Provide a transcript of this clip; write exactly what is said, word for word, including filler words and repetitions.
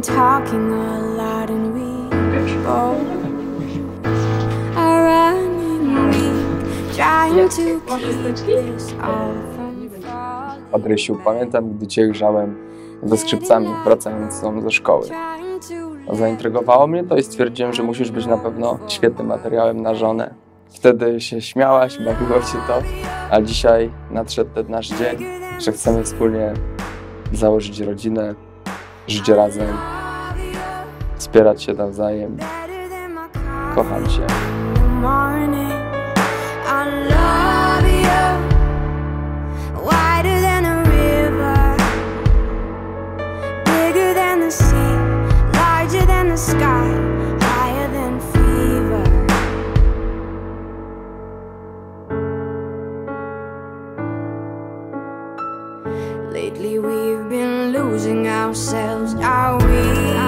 talking a lot and we both are running weak, trying to keep this all from falling. Patryciu, pamiętam, gdy cię grzałem ze skrzypcami wracającą ze szkoły. Zaintrygowało mnie to i stwierdziłem, że musisz być na pewno świetnym materiałem na żonę. Wtedy się śmiałaś, bawiło cię to, a dzisiaj nadszedł ten nasz dzień, że chcemy wspólnie założyć rodzinę, żyć razem, wspierać się nawzajem. Kocham cię. Lately we've been losing ourselves, are we?